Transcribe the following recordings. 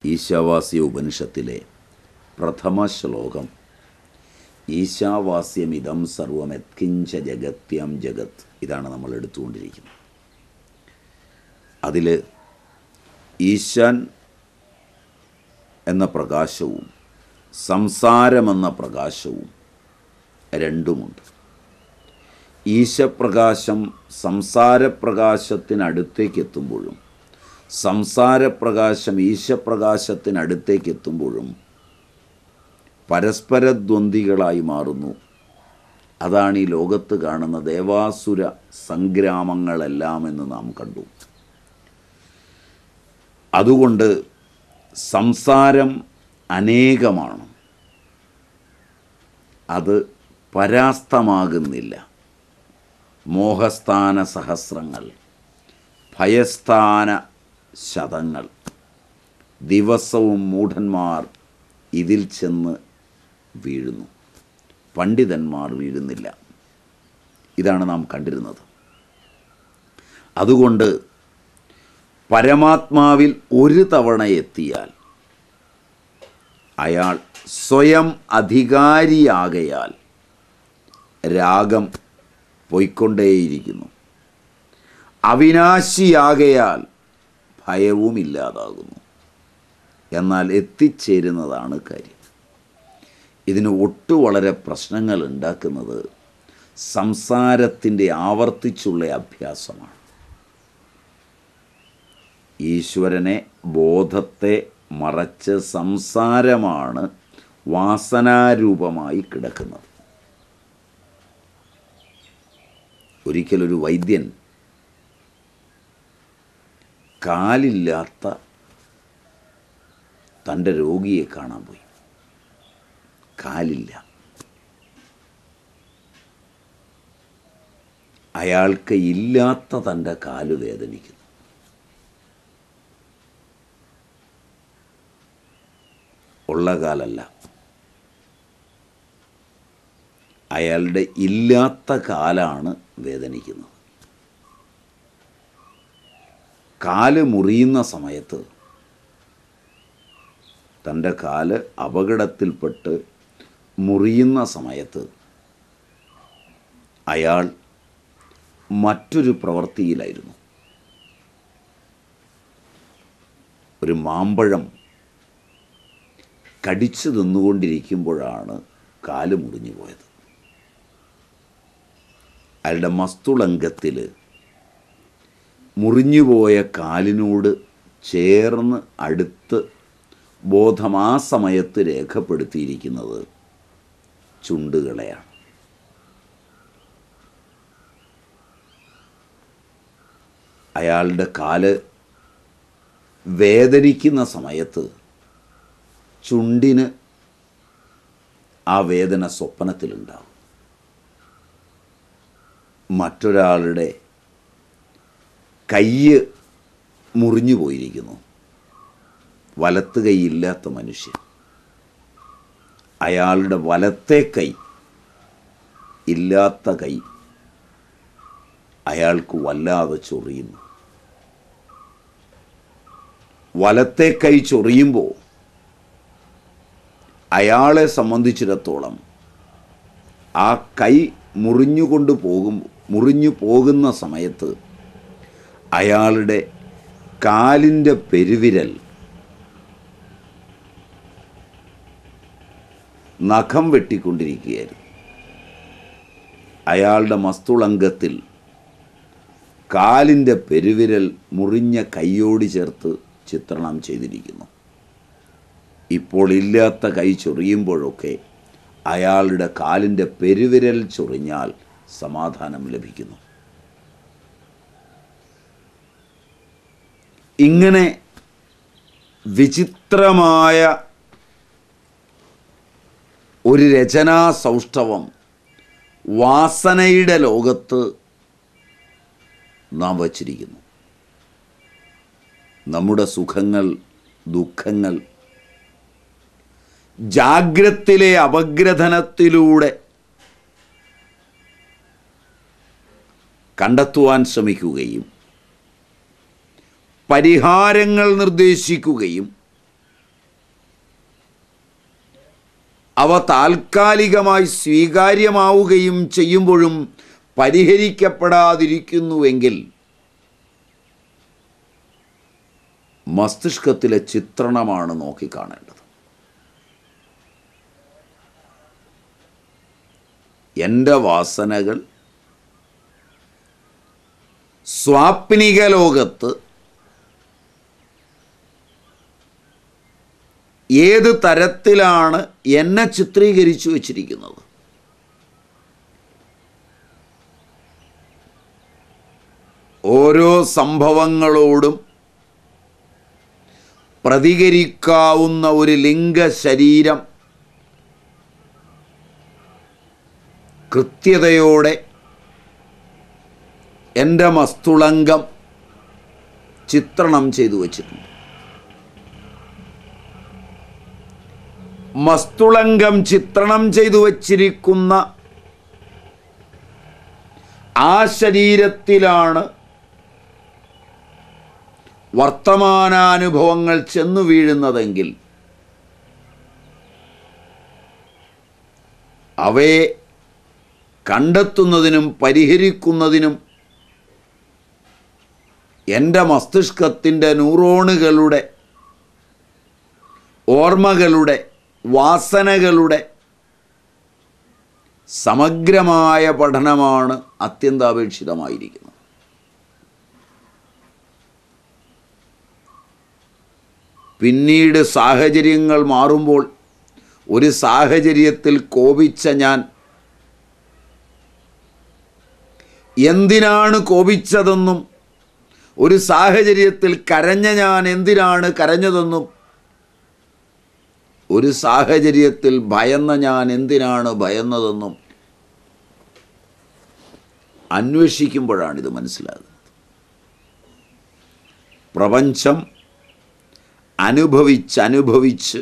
ഈശാവാസ്യ ഉപനിഷത്തിലെ പ്രഥമ ശ്ലോകം ഈശാവാസ്യമിതം സർവം യത്കിഞ്ച ജഗത്യം ജഗത്, ഇതാണ് നമ്മൾ എടുത്തുകൊണ്ടിരിക്കുന്നത്. അതിൽ ഈശാൻ എന്ന പ്രകാശവും സംസാരമെന്ന പ്രകാശവും രണ്ടുമുണ്ട്. ഈശപ്രകാശം സംസാരപ്രകാശത്തിനടുത്തേക്കെത്തുമ്പോഴും സംസാരപ്രകാശം ഈശപ്രകാശത്തിനടുത്തേക്കെത്തുമ്പോഴും പരസ്പരദ്വന്ദ്വികളായി മാറുന്നു. അതാണ് ഈ ലോകത്ത് കാണുന്ന ദേവാസുര സംഗ്രാമങ്ങളെല്ലാം എന്ന് നാം കണ്ടു. അതുകൊണ്ട് സംസാരം അനേകമാണ്, അത് പരാസ്തമാകുന്നില്ല. മോഹസ്ഥാന സഹസ്രങ്ങൾ, ഭയസ്ഥാന ശതങ്ങൾ, ദിവസവും മൂഢന്മാർ ഇതിൽ ചെന്ന് വീഴുന്നു, പണ്ഡിതന്മാർ വീഴുന്നില്ല. ഇതാണ് നാം കണ്ടിരുന്നത്. അതുകൊണ്ട് പരമാത്മാവിൽ ഒരു തവണ എത്തിയാൽ അയാൾ സ്വയം അധികാരിയാകയാൽ രാഗം പോയിക്കൊണ്ടേയിരിക്കുന്നു. അവിനാശിയാകയാൽ ഭയവും ഇല്ലാതാകുന്നു. എന്നാൽ എത്തിച്ചേരുന്നതാണ് കാര്യം. ഇതിന് വളരെ പ്രശ്നങ്ങൾ ഉണ്ടാക്കുന്നത് സംസാരത്തിൻ്റെ ആവർത്തിച്ചുള്ള അഭ്യാസമാണ്. ഈശ്വരനെ, ബോധത്തെ മറച്ച് സംസാരമാണ് വാസനാരൂപമായി കിടക്കുന്നത്. ഒരിക്കലൊരു വൈദ്യൻ കാലില്ലാത്ത തൻ്റെ രോഗിയെ കാണാൻ പോയി. കാലില്ല. അയാൾക്ക് ഇല്ലാത്ത തൻ്റെ കാല് വേദനിക്കുന്നു. ഉള്ള കാലല്ല, അയാളുടെ ഇല്ലാത്ത കാലാണ് വേദനിക്കുന്നത്. കാല് മുറിയുന്ന സമയത്ത്, തൻ്റെ കാല് അപകടത്തിൽപ്പെട്ട് മുറിയുന്ന സമയത്ത് അയാൾ മറ്റൊരു പ്രവൃത്തിയിലായിരുന്നു. ഒരു മാമ്പഴം കടിച്ചു തിന്നുകൊണ്ടിരിക്കുമ്പോഴാണ് കാല് മുറിഞ്ഞു പോയത്. അയാളുടെ മസ്തുളങ്കത്തിൽ മുറിഞ്ഞുപോയ കാലിനോട് ചേർന്ന് അടുത്ത് ബോധം ആ സമയത്ത് രേഖപ്പെടുത്തിയിരിക്കുന്നത് ചുണ്ടുകളെയാണ്. അയാളുടെ കാല് വേദനിക്കുന്ന സമയത്ത് ചുണ്ടിന് ആ വേദന സ്വപ്നത്തിലുണ്ടാവും. മറ്റൊരാളുടെ കൈ മുറിഞ്ഞു പോയിരിക്കുന്നു, വലത്ത് കൈ ഇല്ലാത്ത മനുഷ്യൻ. അയാളുടെ വലത്തെ കൈ ഇല്ലാത്ത കൈ അയാൾക്ക് വല്ലാതെ ചൊറിയുന്നു. വലത്തെ കൈ ചൊറിയുമ്പോൾ അയാളെ സംബന്ധിച്ചിടത്തോളം ആ കൈ മുറിഞ്ഞു പോകുന്ന സമയത്ത് അയാളുടെ കാലിൻ്റെ പെരുവിരൽ നഖം വെട്ടിക്കൊണ്ടിരിക്കുകയായിരുന്നു. അയാളുടെ മസ്തുളങ്കത്തിൽ കാലിൻ്റെ പെരുവിരൽ മുറിഞ്ഞ കൈയോട് ചേർത്ത് ചിത്രണം ചെയ്തിരിക്കുന്നു. ഇപ്പോൾ ഇല്ലാത്ത കൈ ചൊറിയുമ്പോഴൊക്കെ അയാളുടെ കാലിൻ്റെ പെരുവിരൽ ചൊറിഞ്ഞാൽ സമാധാനം ലഭിക്കുന്നു. ഇങ്ങനെ വിചിത്രമായ ഒരു രചനാ സൗഷ്ഠവം വാസനയുടെ ലോകത്ത് നാം വച്ചിരിക്കുന്നു. നമ്മുടെ സുഖങ്ങൾ, ദുഃഖങ്ങൾ ജാഗ്രത്തിലെ അപഗ്രഥനത്തിലൂടെ കണ്ടെത്തുവാൻ ശ്രമിക്കുകയും പരിഹാരങ്ങൾ നിർദ്ദേശിക്കുകയും അവ താൽക്കാലികമായി സ്വീകാര്യമാവുകയും ചെയ്യുമ്പോഴും പരിഹരിക്കപ്പെടാതിരിക്കുന്നുവെങ്കിൽ മസ്തിഷ്കത്തിലെ ചിത്രണമാണ് നോക്കിക്കാണേണ്ടത്. എൻ്റെ വാസനകൾ സ്വാപ്നിക ലോകത്ത് ഏത് തരത്തിലാണ് എന്നെ ചിത്രീകരിച്ചു വച്ചിരിക്കുന്നത്? ഓരോ സംഭവങ്ങളോടും പ്രതികരിക്കാവുന്ന ഒരു ലിംഗശരീരം കൃത്യതയോടെ എൻ്റെ മസ്തുളങ്കം ചിത്രണം ചെയ്തു വച്ചിട്ടുണ്ട്. മസ്തുളങ്കം ചിത്രണം ചെയ്തു വച്ചിരിക്കുന്ന ആ ശരീരത്തിലാണ് വർത്തമാനാനുഭവങ്ങൾ ചെന്നു വീഴുന്നതെങ്കിൽ അവയെ കണ്ടെത്തുന്നതിനും പരിഹരിക്കുന്നതിനും എൻ്റെ മസ്തിഷ്കത്തിൻ്റെ ന്യൂറോണുകളുടെ, ഓർമ്മകളുടെ, വാസനകളുടെ സമഗ്രമായ പഠനമാണ് അത്യന്താപേക്ഷിതമായിരിക്കുന്നത്. പിന്നീട് സാഹചര്യങ്ങൾ മാറുമ്പോൾ ഒരു സാഹചര്യത്തിൽ കോപിച്ച ഞാൻ എന്തിനാണ് കോപിച്ചതെന്നും ഒരു സാഹചര്യത്തിൽ കരഞ്ഞ ഞാൻ എന്തിനാണ് കരഞ്ഞതെന്നും ഒരു സാഹചര്യത്തിൽ ഭയന്ന ഞാൻ എന്തിനാണ് ഭയന്നതെന്നും അന്വേഷിക്കുമ്പോഴാണിത് മനസ്സിലാകുന്നത്. പ്രപഞ്ചം അനുഭവിച്ച്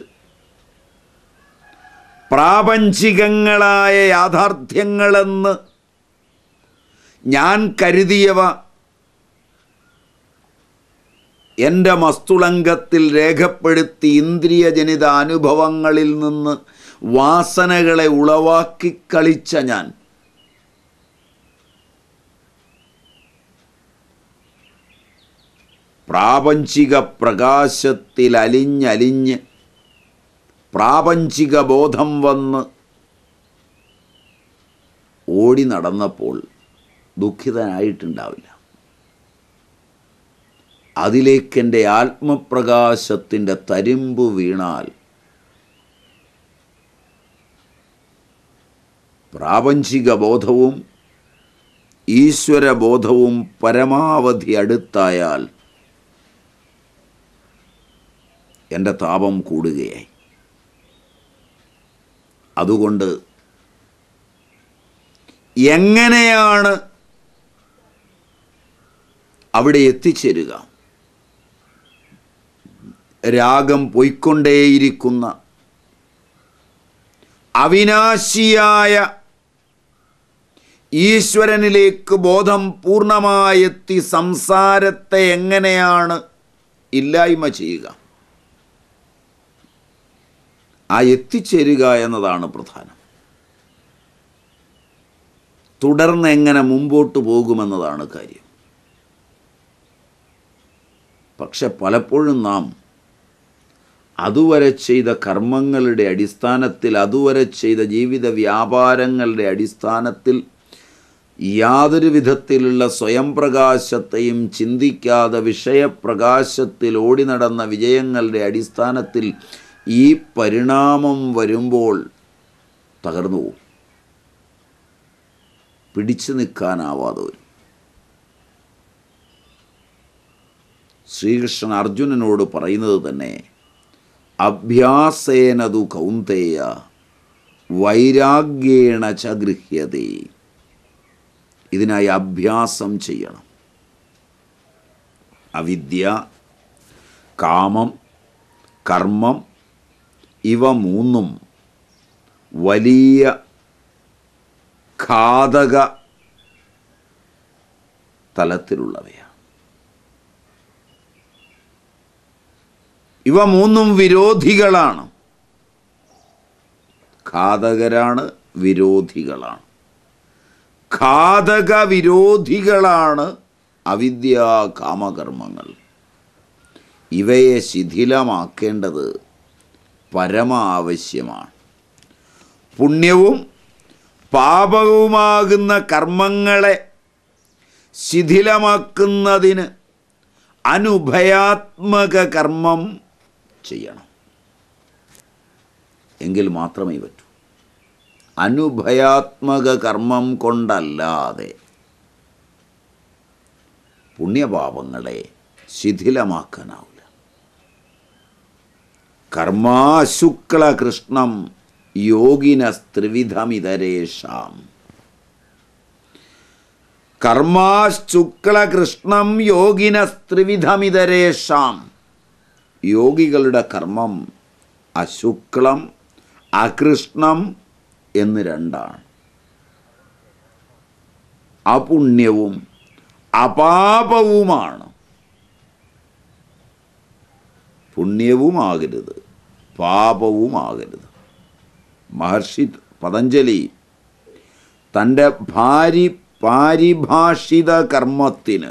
പ്രാപഞ്ചികങ്ങളായ യാഥാർത്ഥ്യങ്ങളെന്ന് ഞാൻ കരുതിയവ എൻ്റെ മസ്തുളങ്കത്തിൽ രേഖപ്പെടുത്തി ഇന്ദ്രിയജനിത അനുഭവങ്ങളിൽ നിന്ന് വാസനകളെ ഉളവാക്കി കളിച്ച ഞാൻ പ്രാപഞ്ചിക പ്രകാശത്തിൽ അലിഞ്ഞലിഞ്ഞ് പ്രാപഞ്ചിക ബോധം വന്ന് ഓടി നടന്നപ്പോൾ ദുഃഖിതനായിട്ടുണ്ടാവില്ല. അതിലേക്കെൻ്റെ ആത്മപ്രകാശത്തിൻ്റെ തരിമ്പ് വീണാൽ പ്രാപഞ്ചിക ബോധവും ഈശ്വരബോധവും പരമാവധി അടുത്തായാൽ എൻ്റെ താപം കൂടുകയായി. അതുകൊണ്ട് എങ്ങനെയാണ് അവിടെ എത്തിച്ചേരുക? രാഗം പൊയ്ക്കൊണ്ടേയിരിക്കുന്ന അവിനാശിയായ ഈശ്വരനിലേക്ക് ബോധം പൂർണ്ണമായെത്തി സംസാരത്തെ എങ്ങനെയാണ് ഇല്ലായ്മ ചെയ്യുക? ആ എത്തിച്ചേരുക എന്നതാണ് പ്രധാനം. തുടർന്ന് എങ്ങനെ മുമ്പോട്ട് പോകുമെന്നതാണ് കാര്യം. പക്ഷെ പലപ്പോഴും നാം അതുവരെ ചെയ്ത കർമ്മങ്ങളുടെ അടിസ്ഥാനത്തിൽ, അതുവരെ ചെയ്ത ജീവിത വ്യാപാരങ്ങളുടെ അടിസ്ഥാനത്തിൽ യാതൊരു വിധത്തിലുള്ള സ്വയം പ്രകാശത്തെയും ചിന്തിക്കാതെ വിഷയപ്രകാശത്തിൽ ഓടി നടന്ന വിജയങ്ങളുടെ അടിസ്ഥാനത്തിൽ ഈ പരിണാമം വരുമ്പോൾ തകർന്നു പോകും, പിടിച്ചു നിൽക്കാനാവാതെ വരും. ശ്രീകൃഷ്ണൻ അർജുനനോട് പറയുന്നത് തന്നെ അഭ്യാസേനതു കൗന്തേയ വൈരാഗ്യേണ ച ഗൃഹ്യതേ. ഇതിനായി അഭ്യാസം ചെയ്യണം. അവിദ്യ, കാമം, കർമ്മം ഇവ മൂന്നും വലിയ ഘാതക തലത്തിലുള്ളവയാണ്. ഇവ മൂന്നും വിരോധികളാണ്. ഘാതകരാണ്, വിരോധികളാണ്. ഘാതക വിരോധികളാണ് അവിദ്യാ കാമകർമ്മങ്ങൾ. ഇവയെ ശിഥിലമാക്കേണ്ടത് പരമാവശ്യമാണ്. പുണ്യവും പാപവുമാകുന്ന കർമ്മങ്ങളെ ശിഥിലമാക്കുന്നതിന് അനുഭയാത്മക കർമ്മം ചെയ്യണം. എങ്കിൽ മാത്രമേ പറ്റൂ. അനുഭയാത്മക കർമ്മം കൊണ്ടല്ലാതെ പുണ്യപാപങ്ങളെ ശിഥിലമാക്കാനാവില്ല. കർമാശുക്ലകൃഷ്ണം യോഗിനസ്ത്രിവിധമിതരേഷാം. കർമാശുക്ലകൃഷ്ണം യോഗിനസ്ത്രിവിധമിതരേഷാം. യോഗികളുടെ കർമ്മം അശുക്ലം അകൃഷ്ണം എന്ന് രണ്ടാണ്. അപുണ്യവും അപാപവുമാണ്. പുണ്യവുമാകരുത്, പാപവുമാകരുത്. മഹർഷി പതഞ്ജലി തൻ്റെ പാരിഭാഷിത കർമ്മത്തിന്,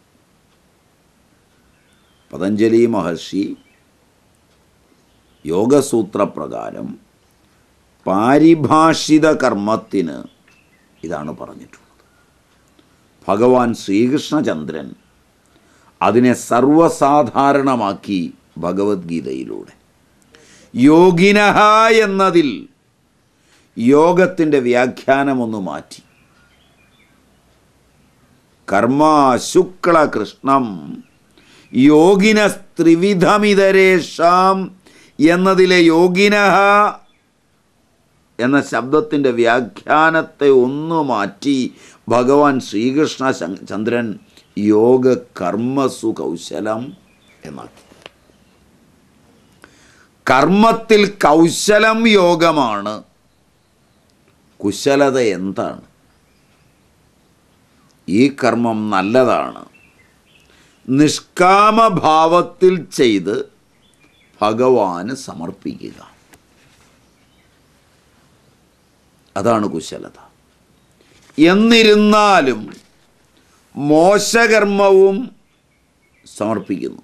പതഞ്ജലി മഹർഷി യോഗസൂത്രപ്രകാരം പാരിഭാഷിത കർമ്മത്തിന് ഇതാണ് പറഞ്ഞിട്ടുള്ളത്. ഭഗവാൻ ശ്രീകൃഷ്ണചന്ദ്രൻ അതിനെ സർവസാധാരണമാക്കി ഭഗവത്ഗീതയിലൂടെ. യോഗിനഃ എന്നതിൽ യോഗത്തിൻ്റെ വ്യാഖ്യാനമൊന്ന് മാറ്റി. കർമാശുക്ലകൃഷ്ണം യോഗിനസ്ത്രിവിധമിതരേഷാം എന്നതിലെ യോഗിനഃ എന്ന ശബ്ദത്തിൻ്റെ വ്യാഖ്യാനത്തെ ഒന്ന് മാറ്റി ഭഗവാൻ ശ്രീകൃഷ്ണ ചന്ദ്രൻ യോഗ കർമ്മസു കൗശലം എന്നാക്കി. കർമ്മത്തിൽ കൗശലം യോഗമാണ്. കുശലത എന്താണ്? ഈ കർമ്മം നല്ലതാണ്, നിഷ്കാമഭാവത്തിൽ ചെയ്ത് ഭഗവാന് സമർപ്പിക്കുക, അതാണ് കുശലത. എന്നിരുന്നാലും മോശകർമ്മവും സമർപ്പിക്കുന്നു.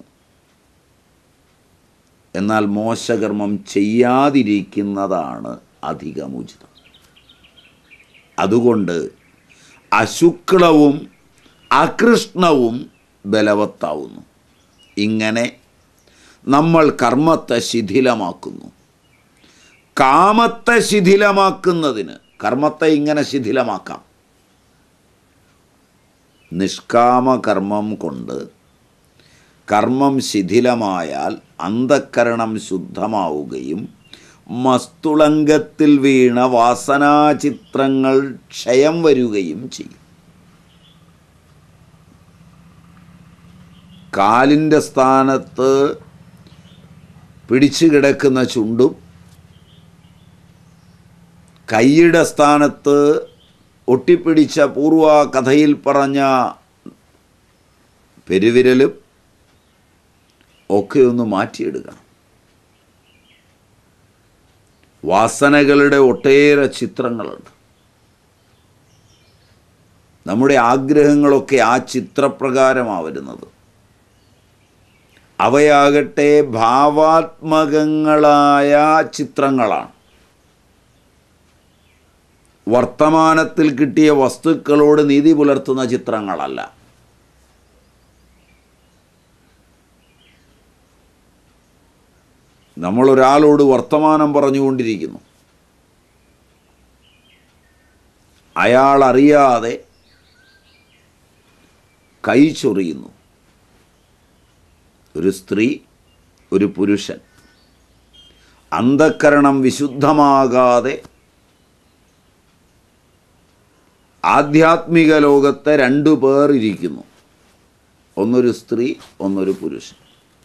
എന്നാൽ മോശകർമ്മം ചെയ്യാതിരിക്കുന്നതാണ് അധികമുചിതം. അതുകൊണ്ട് അശുക്ലവും അകൃഷ്ണവും ബലവത്താവുന്നു. ഇങ്ങനെ നമ്മൾ കർമ്മത്തെ ശിഥിലമാക്കുന്നു. കാമത്തെ ശിഥിലമാക്കുന്നതിന് കർമ്മത്തെ ഇങ്ങനെ ശിഥിലമാക്കാം. നിഷ്കാമകർമ്മം കൊണ്ട് കർമ്മം ശിഥിലമായാൽ അന്ധക്കരണം ശുദ്ധമാവുകയും മസ്തുളങ്കത്തിൽ വീണ വാസനാചിത്രങ്ങൾ ക്ഷയം വരികയും ചെയ്യും. കാലിൻ്റെ സ്ഥാനത്ത് പിടിച്ചു കിടക്കുന്ന ചുണ്ടും കൈയുടെ സ്ഥാനത്ത് ഒട്ടിപ്പിടിച്ച പൂർവ കഥയിൽ പറഞ്ഞ പെരുവിരലും ഒക്കെ ഒന്ന് മാറ്റിയെടുക്കണം. വാസനകളുടെ ഒട്ടേറെ ചിത്രങ്ങളുണ്ട്. നമ്മുടെ ആഗ്രഹങ്ങളൊക്കെ ആ ചിത്രപ്രകാരമാണ് വരുന്നത്. അവയാകട്ടെ ഭാവാത്മകങ്ങളായ ചിത്രങ്ങളാണ്. വർത്തമാനത്തിൽ കിട്ടിയ വസ്തുക്കളോട് നീതി പുലർത്തുന്ന ചിത്രങ്ങളല്ല. നമ്മളൊരാളോട് വർത്തമാനം പറഞ്ഞുകൊണ്ടിരിക്കുന്നു. അയാൾ അറിയാതെ കൈ ചൊറിയുന്നു. ഒരു സ്ത്രീ, ഒരു പുരുഷൻ. അന്ധക്കരണം വിശുദ്ധമാകാതെ ആധ്യാത്മിക ലോകത്തെ രണ്ടു പേർ ഇരിക്കുന്നു. ഒന്നൊരു സ്ത്രീ, ഒന്നൊരു പുരുഷൻ.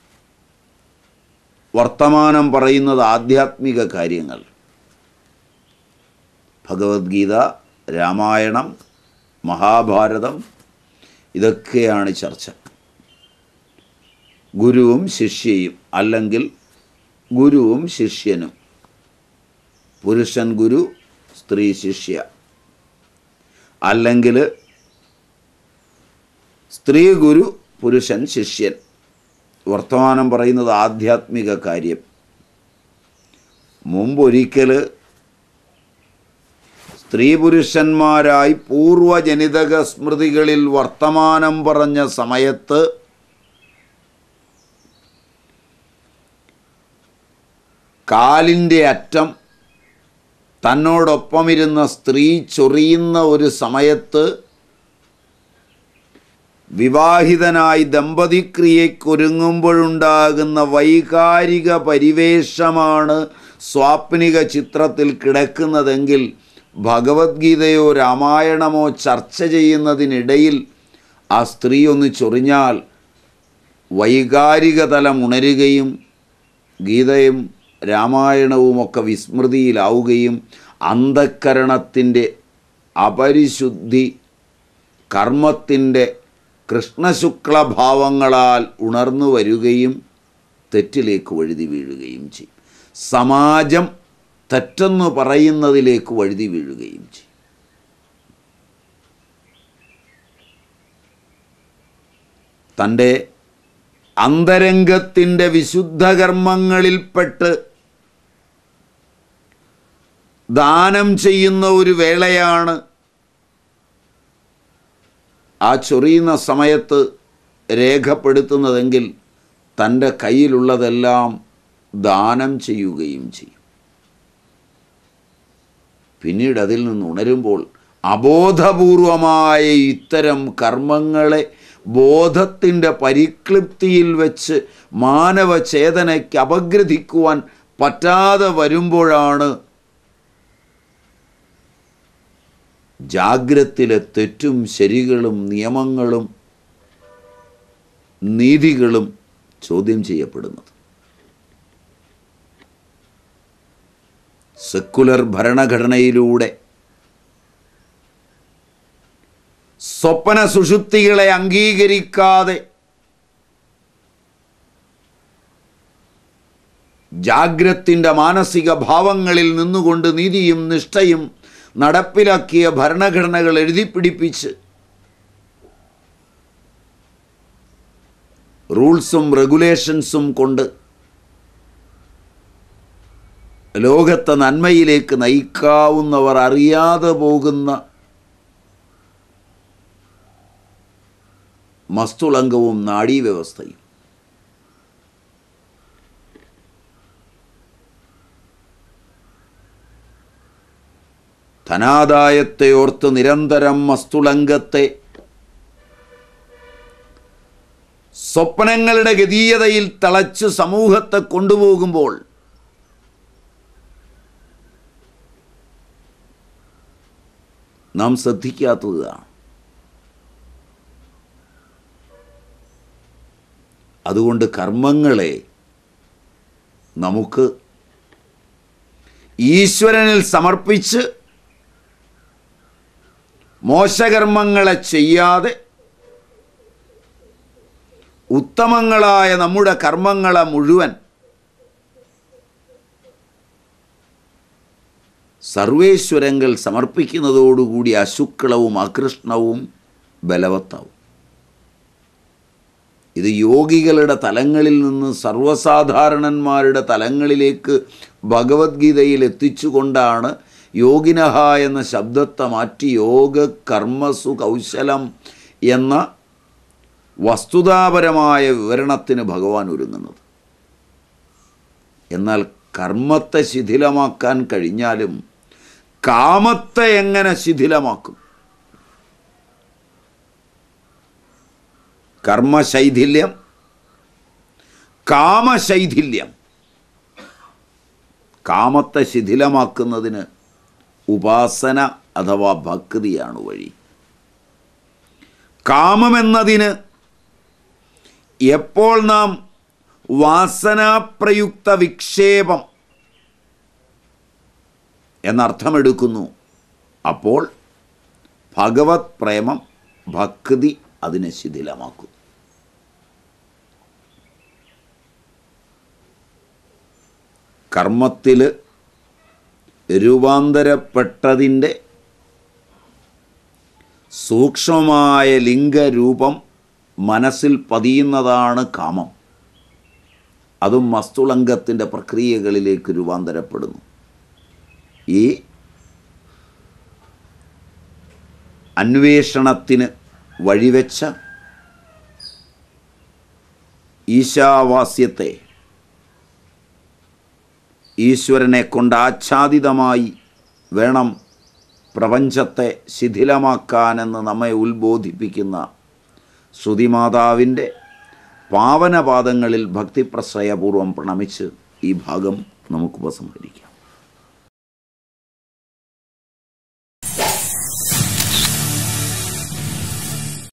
വർത്തമാനം പറയുന്നത് ആധ്യാത്മിക കാര്യങ്ങൾ. ഭഗവത്ഗീത, രാമായണം, മഹാഭാരതം, ഇതൊക്കെയാണ് ചർച്ച. ഗുരുവും ശിഷ്യയും, അല്ലെങ്കിൽ ഗുരുവും ശിഷ്യനും. പുരുഷൻ ഗുരു, സ്ത്രീ ശിഷ്യ. അല്ലെങ്കിൽ സ്ത്രീ ഗുരു, പുരുഷൻ ശിഷ്യൻ. വർത്തമാനം പറയുന്നത് ആധ്യാത്മിക കാര്യം. മുമ്പൊരിക്കൽ സ്ത്രീ പുരുഷന്മാരായി പൂർവജനിതക സ്മൃതികളിൽ വർത്തമാനം പറഞ്ഞ സമയത്ത് കാലിൻ്റെ അറ്റം തന്നോടൊപ്പമിരുന്ന സ്ത്രീ ചൊറിയുന്ന ഒരു സമയത്ത് വിവാഹിതനായി ദമ്പതിക്രിയയ്ക്കൊരുങ്ങുമ്പോഴുണ്ടാകുന്ന വൈകാരിക പരിവേഷമാണ് സ്വാപ്നിക ചിത്രത്തിൽ കിടക്കുന്നതെങ്കിൽ ഭഗവത്ഗീതയോ രാമായണമോ ചർച്ച ചെയ്യുന്നതിനിടയിൽ ആ സ്ത്രീ ഒന്ന് ചൊറിഞ്ഞാൽ വൈകാരിക തലം ഉണരുകയും ഗീതയും രാമായണവുമൊക്കെ വിസ്മൃതിയിലാവുകയും അന്ധക്കരണത്തിൻ്റെ അപരിശുദ്ധി കർമ്മത്തിൻ്റെ കൃഷ്ണശുക്ലഭാവങ്ങളാൽ ഉണർന്നു വരികയും തെറ്റിലേക്ക് വഴുതി വീഴുകയും ചെയ്യും. സമാജം തെറ്റെന്ന് പറയുന്നതിലേക്ക് വഴുതി വീഴുകയും ചെയ്യും. തൻ്റെ അന്തരംഗത്തിൻ്റെ വിശുദ്ധ കർമ്മങ്ങളിൽപ്പെട്ട് ദാനം ചെയ്യുന്ന ഒരു വേളയാണ് ആ ചൊറിയുന്ന സമയത്ത് രേഖപ്പെടുത്തുന്നതെങ്കിൽ തൻ്റെ കയ്യിലുള്ളതെല്ലാം ദാനം ചെയ്യുകയും ചെയ്യും. പിന്നീട് അതിൽ നിന്ന് ഉണരുമ്പോൾ അബോധപൂർവമായ ഇത്തരം കർമ്മങ്ങളെ ബോധത്തിൻ്റെ പരിക്ലിപ്തിയിൽ വെച്ച് മാനവചേതനയ്ക്ക് അപഗ്രഥിക്കുവാൻ പറ്റാതെ വരുമ്പോഴാണ് ജാഗ്രത്തിലെ തെറ്റും ശരികളും നിയമങ്ങളും നീതികളും ചോദ്യം ചെയ്യപ്പെടുന്നത്. സെക്കുലർ ഭരണഘടനയിലൂടെ സ്വപ്ന സുഷുപ്തികളെ അംഗീകരിക്കാതെ ജാഗ്രത്തിൻ്റെ മാനസിക ഭാവങ്ങളിൽ നിന്നുകൊണ്ട് നീതിയും നിഷ്ഠയും നടപ്പിലാക്കിയ ഭരണഘടനകൾ എഴുതിപ്പിടിപ്പിച്ച് റൂൾസും റെഗുലേഷൻസും കൊണ്ട് ലോകത്തെ നന്മയിലേക്ക് നയിക്കാവുന്നവർ അറിയാതെ പോകുന്ന മസ്തുളങ്കവും നാഡീവ്യവസ്ഥയും. ധനാദായത്തെ ഓർത്ത് നിരന്തരം മസ്തുളങ്കത്തെ സ്വപ്നങ്ങളുടെ ഗതീയതയിൽ തളച്ച് സമൂഹത്തെ കൊണ്ടുപോകുമ്പോൾ നാം ശ്രദ്ധിക്കാത്തതാണ്. അതുകൊണ്ട് കർമ്മങ്ങളെ നമുക്ക് ഈശ്വരനിൽ സമർപ്പിച്ച് മോശകർമ്മങ്ങളെ ചെയ്യാതെ ഉത്തമങ്ങളായ നമ്മുടെ കർമ്മങ്ങളെ മുഴുവൻ സർവേശ്വരങ്ങൾ സമർപ്പിക്കുന്നതോടുകൂടി അശുക്ലവും അകൃഷ്ണവും ബലവത്താവും. ഇത് യോഗികളുടെ തലങ്ങളിൽ നിന്ന് സർവ്വസാധാരണന്മാരുടെ തലങ്ങളിലേക്ക് ഭഗവത്ഗീതയിൽ എത്തിച്ചുകൊണ്ടാണ് യോഗിനഹ എന്ന ശബ്ദത്തെ മാറ്റി യോഗ കർമ്മസു കൗശലം എന്ന വസ്തുതാപരമായ വിവരണത്തിന് ഭഗവാൻ ഒരുങ്ങുന്നത്. എന്നാൽ കർമ്മത്തെ ശിഥിലമാക്കാൻ കഴിഞ്ഞാലും കാമത്തെ എങ്ങനെ ശിഥിലമാക്കും? കർമ്മശൈഥില്യം, കാമശൈഥില്യം. കാമത്തെ ശിഥിലമാക്കുന്നതിന് ഉപാസന അഥവാ ഭക്തിയാണ് വഴി. കാമമെന്നതിന് എപ്പോൾ നാം വാസനാപ്രയുക്ത വിക്ഷേപം എന്നർത്ഥമെടുക്കുന്നു, അപ്പോൾ ഭഗവത് പ്രേമം ഭക്തി അതിനെ ശിഥിലമാക്കും. കർമ്മത്തിൽ രൂപാന്തരപ്പെട്ടതിൻ്റെ സൂക്ഷ്മമായ ലിംഗരൂപം മനസ്സിൽ പതിയുന്നതാണ് കാമം. അതും മസ്തുളങ്കത്തിൻ്റെ പ്രക്രിയകളിലേക്ക് രൂപാന്തരപ്പെടുന്നു. ഈ അന്വേഷണത്തിന് വഴിവെച്ച ഈശാവാസ്യത്തെ ഈശ്വരനെ കൊണ്ട് ആച്ഛാദിതമായി വേണം പ്രപഞ്ചത്തെ ശിഥിലമാക്കാനെന്ന് നമ്മെ ഉത്ബോധിപ്പിക്കുന്ന ശ്രുതിമാതാവിൻ്റെ പാവനപാദങ്ങളിൽ ഭക്തിപ്രശ്രയപൂർവം പ്രണമിച്ച് ഈ ഭാഗം നമുക്ക് ഉപസംഹരിക്കാം.